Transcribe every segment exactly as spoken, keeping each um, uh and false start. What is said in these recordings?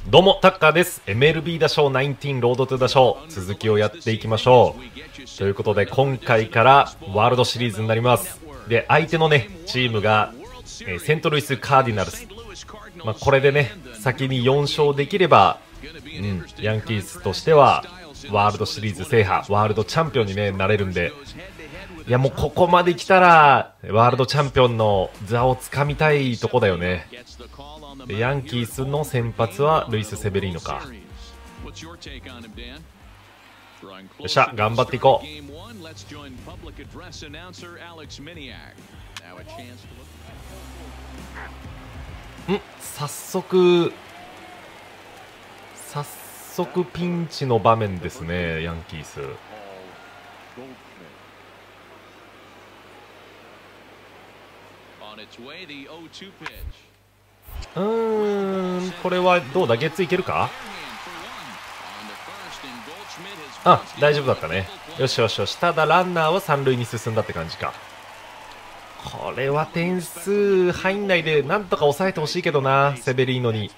どうもタッカーです。 エムエルビー 打賞じゅうきゅうロードトゥ打賞続きをやっていきましょうということで、今回からワールドシリーズになります。で、相手のねチームが、えー、セントルイスカーディナルス、まあ、これでね先によん勝できれば、うん、ヤンキースとしてはワールドシリーズ制覇、ワールドチャンピオンに、ね、なれるんで、いやもうここまで来たらワールドチャンピオンの座をつかみたいとこだよね。でヤンキースの先発はルイス・セベリーノか。よっしゃ頑張っていこう。ん早速早速ピンチの場面ですね、ヤンキース。うーんこれはどうだ、ゲッツーいけるか。あ、大丈夫だったね。よしよしよし。ただランナーは三塁に進んだって感じか。これは点数入んないでなんとか抑えてほしいけどな、セベリーノに。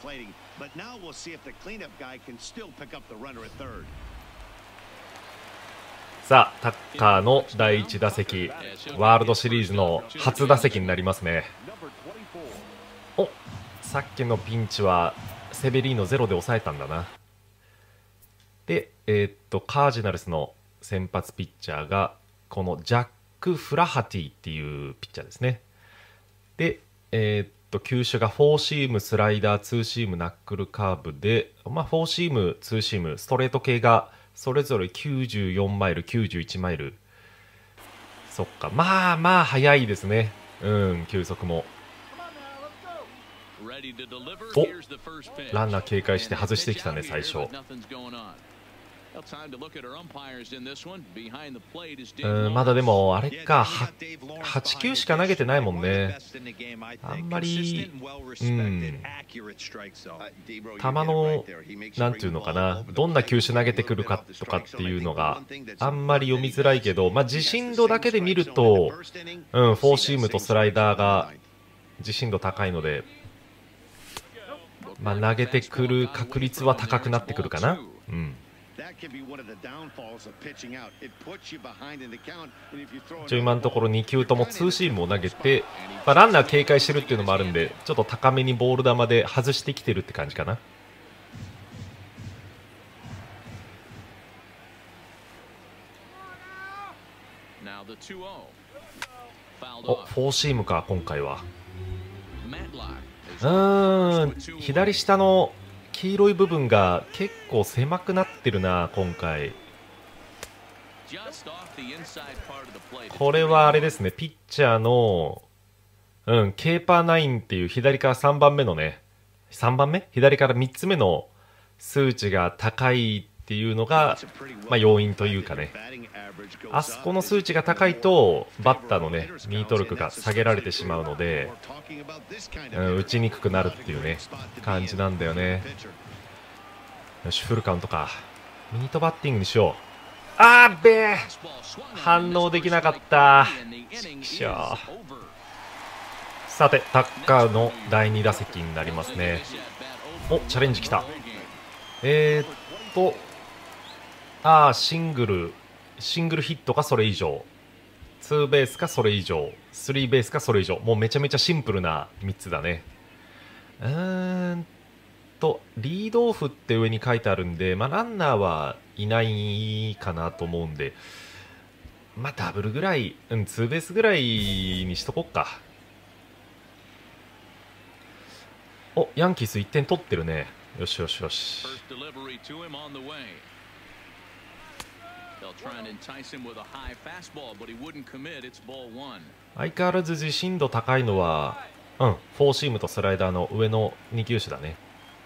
さあタッカーのだいいち打席、ワールドシリーズの初打席になりますね。お、さっきのピンチはセベリーノゼロで抑えたんだな。で、えー、っとカージナルスの先発ピッチャーがこのジャック・フラハティっていうピッチャーですね。で、えー、っと球種がフォーシーム、スライダー、ツーシーム、ナックルカーブで、まあ、フォーシーム、ツーシーム、ストレート系がそれぞれきゅうじゅうよんマイル、きゅうじゅういちマイル。そっか、まあまあ速いですね。うん、球速も。お、ランナー警戒して外してきたね最初。うんまだでもあれか、はち球しか投げてないもんね。あんまり、うん、球のなんていうのかな、どんな球種投げてくるかとかっていうのがあんまり読みづらいけど、まあ、自信度だけで見ると、うん、フォーシームとスライダーが自信度高いので、まあ、投げてくる確率は高くなってくるかな。うん、一応今のところに球ともツーシームを投げて、まあ、ランナー警戒してるっていうのもあるんで、ちょっと高めにボール球で外してきてるって感じかな。お、フォーシームか今回は。うーん左下の黄色い部分が結構狭くなってるな今回。これはあれですね、ピッチャーの、うん、ケーパーナインっていう左からさんばんめのね、さんばんめ左からみっつめの数値が高いっていうのが、まあ、要因というかね、あそこの数値が高いとバッターのねミート力が下げられてしまうので、うん、打ちにくくなるっていうね感じなんだよね。よしフルカウントか、ミートバッティングにしよう。あーっべー、反応できなかった。さてタッカーのだいに打席になりますね。お、チャレンジきた。えー、っとあーシングルシングルヒットかそれ以上、ツーベースかそれ以上、スリーベースかそれ以上、もうめちゃめちゃシンプルなみっつだね。うーんとリードオフって上に書いてあるんで、まあ、ランナーはいないかなと思うんで、まあ、ダブルぐらい、うん、ツーベースぐらいにしとこっか。お、ヤンキースいってん取ってるね。よしよしよし。相変わらず自信度高いのは、うん、フォーシームとスライダーの上のに球種だね。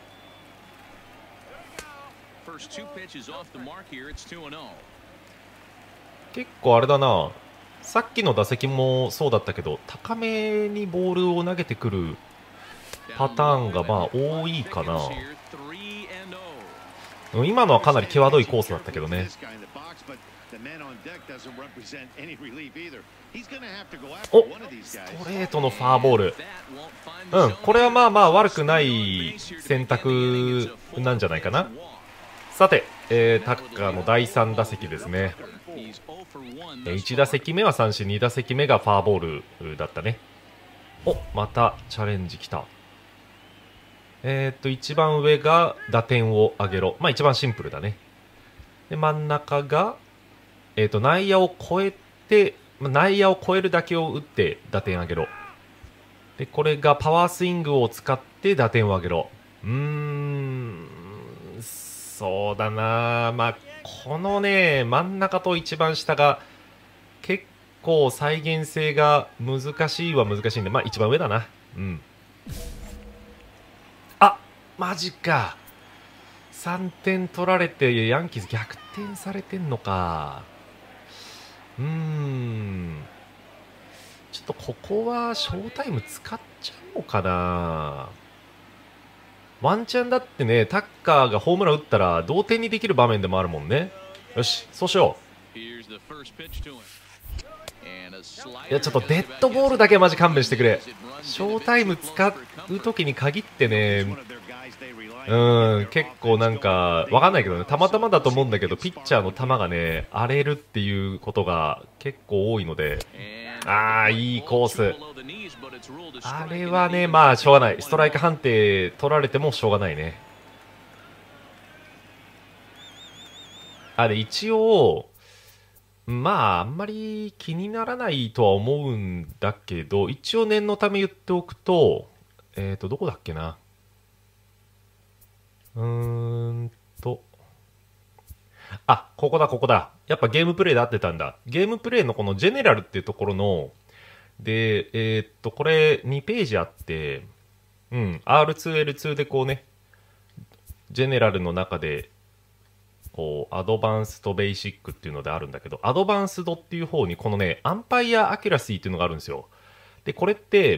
結構あれだな、さっきの打席もそうだったけど高めにボールを投げてくるパターンがまあ多いかな。今のはかなり際どいコースだったけどね。 お、ストレートのファーボール。うん、これはまあまあ悪くない選択なんじゃないかな。さて、えー、タッカーのだいさん打席ですね。いち打席目は三振、に打席目がファーボールだったね。お、またチャレンジきた。えー、っと一番上が打点を上げろ、まあ一番シンプルだね。で真ん中が、えー、っと内野を越えて、内野を越えるだけを打って打点上げろ。でこれがパワースイングを使って打点を上げろ。うーん、そうだな、まあこのね真ん中と一番下が結構再現性が難しいは難しいんで、まあ一番上だな。うん、あ、マジか。さんてん取られてヤンキース逆転されてんのか。うーん、ちょっとここはショータイム使っちゃおうかな。ワンチャンだってね、タッカーがホームラン打ったら同点にできる場面でもあるもんね。よし、そうしよう。いや、ちょっとデッドボールだけはマジ勘弁してくれ。ショータイム使う時に限ってね、うん、結構なんかわかんないけどね、たまたまだと思うんだけど、ピッチャーの球がね荒れるっていうことが結構多いので。あー、いいコース。あれはね、まあしょうがない。ストライク判定取られてもしょうがないね。あれ一応まああんまり気にならないとは思うんだけど、一応念のため言っておくと、えっとどこだっけな、うーんと、あ、ここだここだ。やっぱゲームプレイで合ってたんだ。ゲームプレイのこのジェネラルっていうところので、えー、っとこれにページあって、うん、アールツーエルツー でこうね、ジェネラルの中でこうアドバンスとベーシックっていうのであるんだけど、アドバンスドっていう方にこのねアンパイアアキュラシーっていうのがあるんですよ。でこれって、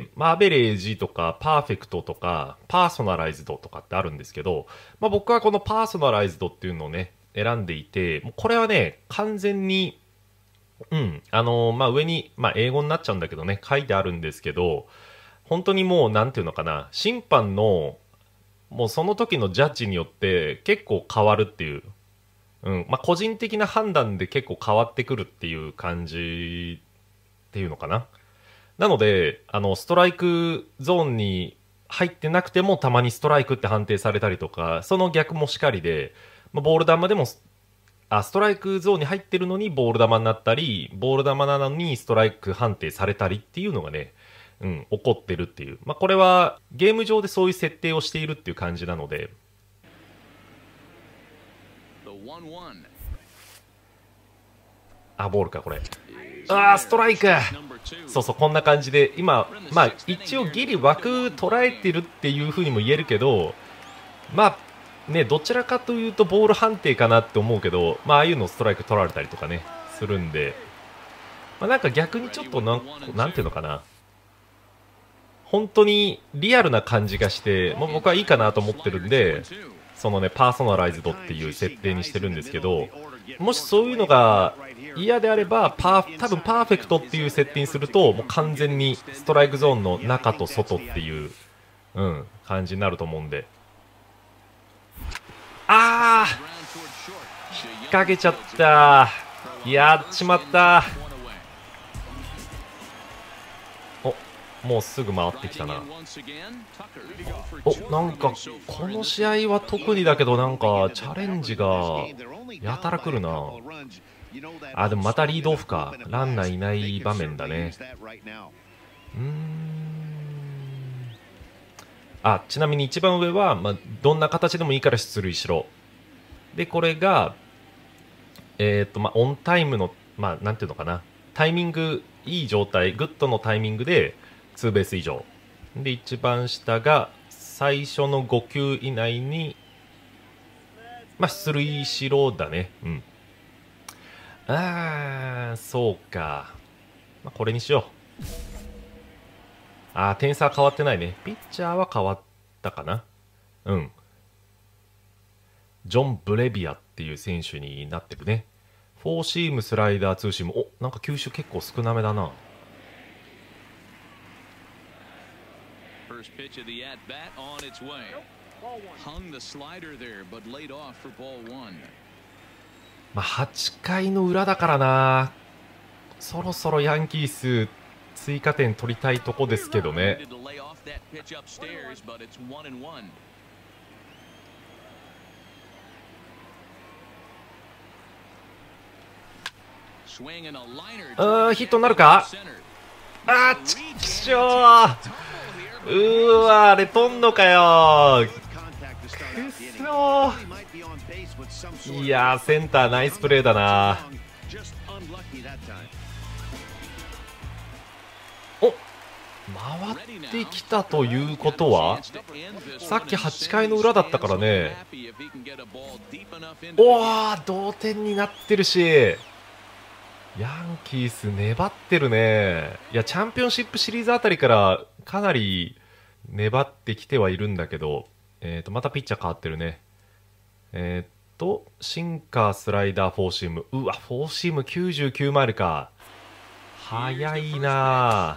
まあ、アベレージとかパーフェクトとかパーソナライズドとかってあるんですけど、まあ、僕はこのパーソナライズドっていうのをね選んでいて、もうこれはね完全に、うんあのーまあ、上に、まあ、英語になっちゃうんだけどね書いてあるんですけど、本当にもうなんていうのかな、審判のもうその時のジャッジによって結構変わるっていう、うんまあ、個人的な判断で結構変わってくるっていう感じっていうのかな。なのであのストライクゾーンに入ってなくてもたまにストライクって判定されたりとか、その逆もしかりで、まあ、ボール球でもあストライクゾーンに入ってるのにボール球になったり、ボール球なのにストライク判定されたりっていうのがね、うん、起こってるっていう、まあ、これはゲーム上でそういう設定をしているっていう感じなので。あ、ボールかこれ。あー、ストライク。そうそう、こんな感じで今、まあ一応ギリ枠捉えてるっていう風にも言えるけど、まあね、どちらかというとボール判定かなって思うけど、まあああいうのストライク取られたりとかねするんで、まあ、なんか逆にちょっとなんなんていうのかな、本当にリアルな感じがして、まあ、僕はいいかなと思ってるんで、そのねパーソナライズドっていう設定にしてるんですけど、もしそういうのが嫌であればパー多分パーフェクトっていう設定にするともう完全にストライクゾーンの中と外っていう、うん、感じになると思うんで。あー、引っ掛けちゃった、やっちまった。お、もうすぐ回ってきたな。お、なんかこの試合は特にだけどなんかチャレンジがやたら来るな。あ、でもまたリードオフか。ランナーいない場面だね。うーん、あ、ちなみに一番上は、まあ、どんな形でもいいから出塁しろ。でこれがえっとまあオンタイムの、まあなんていうのかな、タイミングいい状態、グッドのタイミングでツーベース以上で、一番下が最初のご球以内に、まあ、出塁しろだね。うん、あーそうか、まあ、これにしよう。あー、点差は変わってないね。ピッチャーは変わったかな。うん、ジョン・ブレビアっていう選手になってるね。 フォーシーム、スライダー、ツーシーム。お、なんか球種結構少なめだな。まあはちかいの裏だからな。そろそろヤンキース追加点取りたいとこですけどね。うん、ヒットになるか。あー、ちくしょう。うーわ、あれとんのかよ。くそー。いやー、センターナイスプレーだな。お、回ってきたということは、さっきはちかいの裏だったからね。おー、同点になってるし、ヤンキース粘ってるね。いや、チャンピオンシップシリーズあたりからかなり粘ってきてはいるんだけど、えーとまたピッチャー変わってるね。えーとシンカー、スライダー、フォーシーム。うわ、フォーシームきゅうじゅうきゅうマイルか。速いな。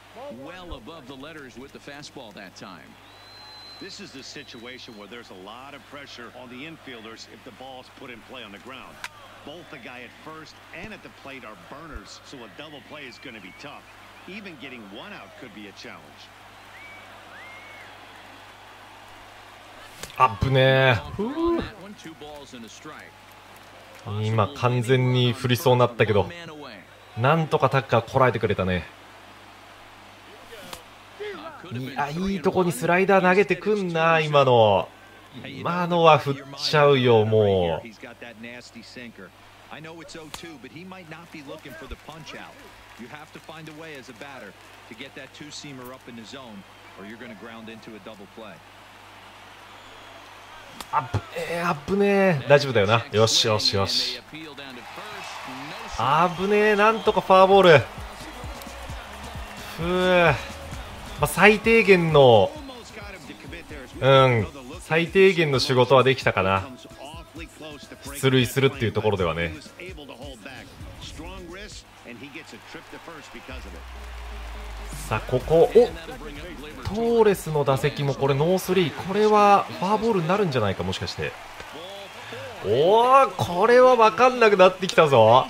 This is the situation where there's a lot of pressure on the infielders if the ball's put in play on the ground. Both the guy at first and at the plate are burners, so a double play is going to be tough. Even getting one out could be a challenge. あぶねえ。今完全に振りそうになったけど、なんとかタッカーこらえてくれたね。いや、いいとこにスライダー投げてくんな。今の今のは振っちゃうよ。もうあぶえー、あぶねえ。大丈夫だよな。よしよしよし。あぶねえ。なんとかフォアボール。ふう、まあ、最低限の、うん、最低限の仕事はできたかな。出塁するっていうところではね。さあ、ここ、お、トーレスの打席もこれノースリー。これはフォアボールになるんじゃないか、もしかして。おお、これは分かんなくなってきたぞ。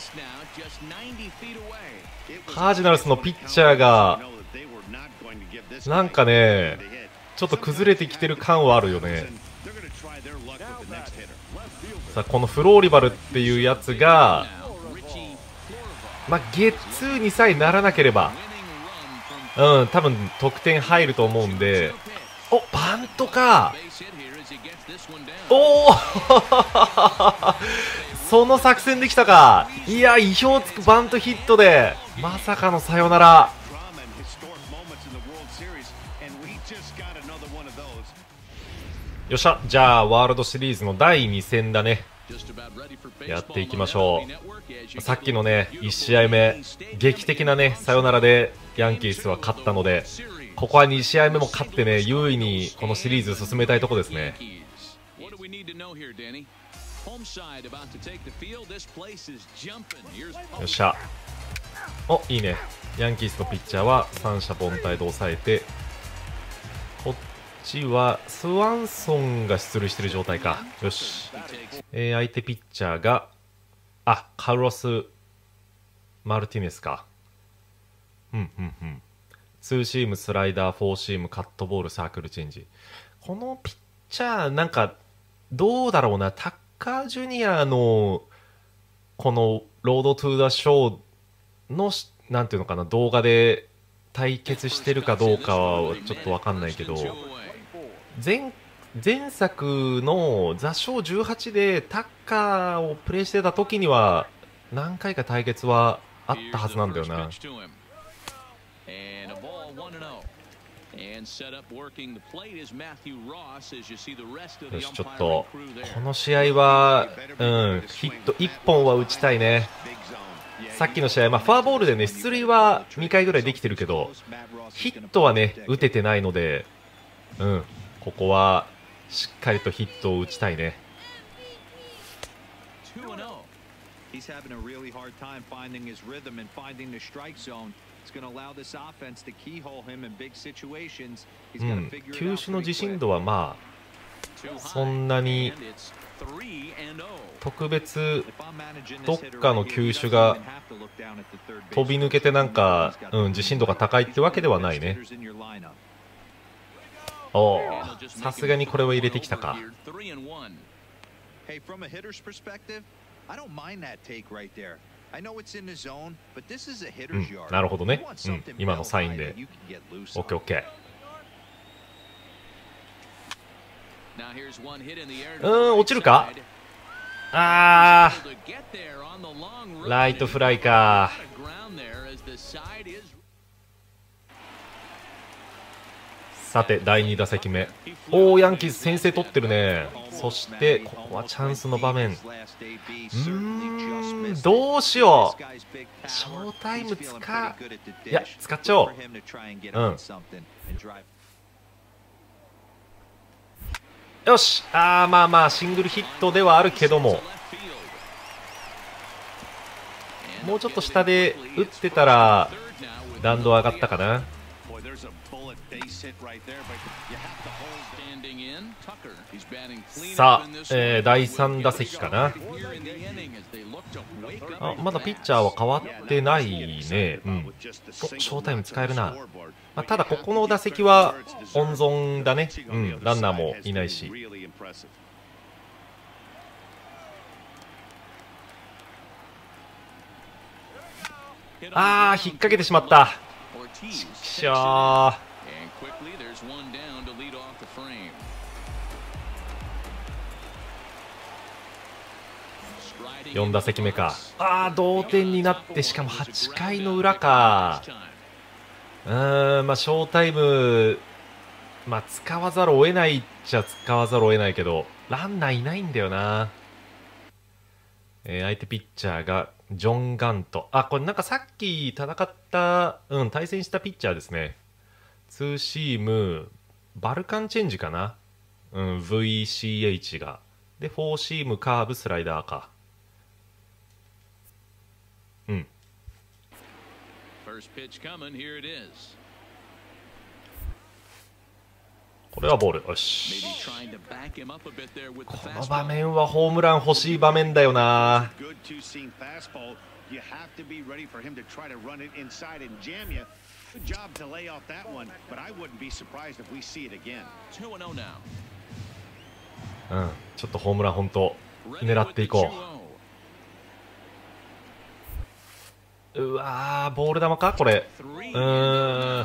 カージナルスのピッチャーがなんかね、ちょっと崩れてきてる感はあるよね。さあ、このフローリバルっていうやつが、まあ、ゲッツーにさえならなければ、うん、多分得点入ると思うんで。お、バントか。おおその作戦できたか。いや、意表つくバントヒットでまさかのサヨナラ。よっしゃ、じゃあワールドシリーズのだいに戦だね。やっていきましょう。さっきのねいち試合目、劇的なねサヨナラでヤンキースは勝ったので、ここはに試合目も勝ってね、優位にこのシリーズ進めたいとこですね。よっしゃ。お、いいね。ヤンキースのピッチャーは三者凡退で抑えて、こっちはスワンソンが出塁してる状態か。よし、えー、相手ピッチャーがあカルロス・マルティネスか。うんうんうん。ツーシーム、スライダー、フォーシーム、カットボール、サークルチェンジ。このピッチャーなんかどうだろうな。タッカージュニアのこのロードトゥーザショーのなんていうのかな、動画で対決してるかどうかはちょっと分かんないけど、前前作のザ・ショーじゅうはちでタッカーをプレイしてた時には何回か対決はあったはずなんだよな。よし、ちょっとこの試合は、うん、ヒットいっぽんは打ちたいね。さっきの試合、まあ、フォアボールでね出塁はにかいぐらいできてるけど、ヒットはね打ててないので、うん、ここはしっかりとヒットを打ちたいね。 He's having a really hard time finding his rhythm and finding the strike zone. It's going to allow this offense to keyhole him in big situations. He's う got ん to figure it 球 out 種の pretty 自信 quick. 度はまあそんなに特別どっかの球種が飛び抜けてなんか、うん、自信度が高いってわけではないね。おお、さすがにこれは入れてきたか。 Hey, from a hitter's perspective, I don't mind that take right there. I know it's in the zone, but this is a う hitter's ん、 yard. なるほどね、 You want うん、 something 今の belt サイン high で that you can get loose オッケー on. オッケー。 Now here's one hit in the air. うん、落ちるか。あー、ライトフライか。さてだいに打席目、おーヤンキース先制取ってるね。そしてここはチャンスの場面。うーん、どうしよう。ショータイム使う、いや使っちゃおう。うん、よし。あー、まあまあシングルヒットではあるけども、もうちょっと下で打ってたら弾道上がったかな。さあ、えー、だいさん打席かな。あ、まだピッチャーは変わってないね。うん、お、ショータイム使えるな。まあ、ただここの打席は温存だね。うん、ランナーもいないし。あー、引っ掛けてしまった。ちくしょー。よん打席目か。あー、同点になって、しかもはちかいの裏か。うーん、まあショータイム、まあ使わざるを得ないっちゃ使わざるを得ないけど、ランナーいないんだよな。えー、相手ピッチャーがジョン・ガント。あ、これなんかさっき戦った、うん、対戦したピッチャーですね。ツーシーム、バルカンチェンジかな。うん、ブイシーエイチ が。で、フォーシーム、カーブ、スライダーか。うん。これはボール。よし。この場面はホームラン欲しい場面だよな。うん、ちょっとホームラン本当狙っていこう。うわー、ボール球かこれ。うーん、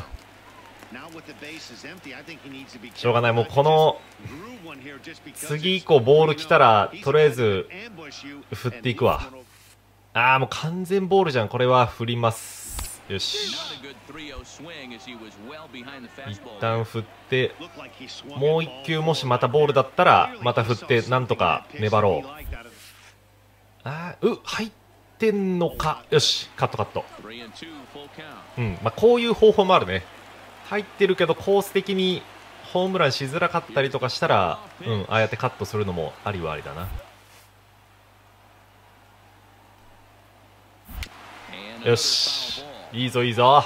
しょうがない。もうこの次以降ボール来たらとりあえず振っていくわ。あー、もう完全ボールじゃん。これは振ります。よし、一旦振って、もう一球もしまたボールだったらまた振ってなんとか粘ろう。あー、う入ってんのか。よし、カットカット。うん、まあこういう方法もあるね。入ってるけどコース的にホームランしづらかったりとかしたら、うん、ああやってカットするのもありはありだな。よし、いいぞいいぞ。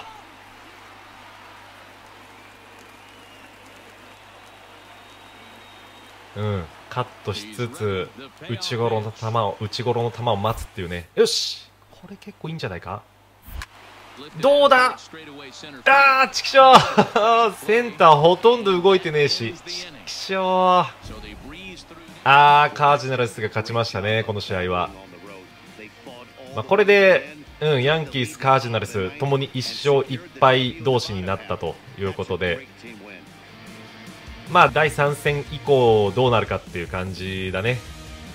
うん、カットしつつ内ゴロの球を内ゴロの球を待つっていうね。よし、これ結構いいんじゃないか。どうだ。あー、ちくしょうセンターほとんど動いてねえし、ちくしょう。あー、カージナルスが勝ちましたね、この試合は。まあ、これで、うん、ヤンキース、カージナルスともにいっ勝いっ敗同士になったということで、まあだいさん戦以降どうなるかっていう感じだね。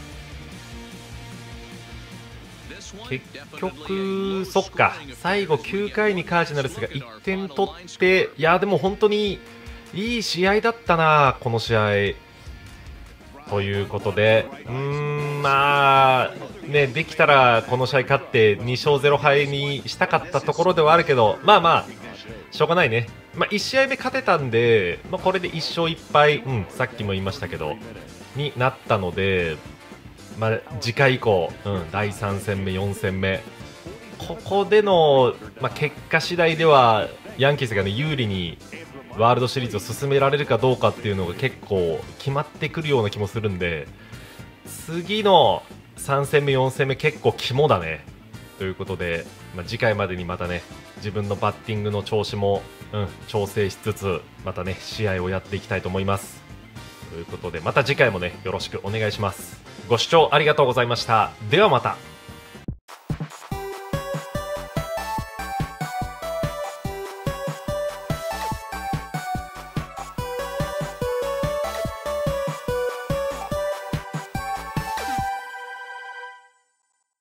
結局そっか、最後きゅうかいにカージナルスがいってん取って、いやでも本当にいい試合だったなこの試合。ということで、うーん、まあね、できたらこの試合勝ってに勝ゼロ敗にしたかったところではあるけど、まあまあしょうがないね。まあ、いち試合目勝てたんで、まあ、これでいっ勝いっ敗、うん、さっきも言いましたけどになったので、 まあ、次回以降、うん、だいさん戦目、よん戦目、ここでの、まあ、結果次第ではヤンキースが、ね、有利にワールドシリーズを進められるかどうかっていうのが結構決まってくるような気もするんで、次のさん戦目、よん戦目結構肝だねということで、まあ、次回までにまたね自分のバッティングの調子も、うん、調整しつつまたね試合をやっていきたいと思います。ということでまた次回もねよろしくお願いします。ご視聴ありがとうございました。ではまた。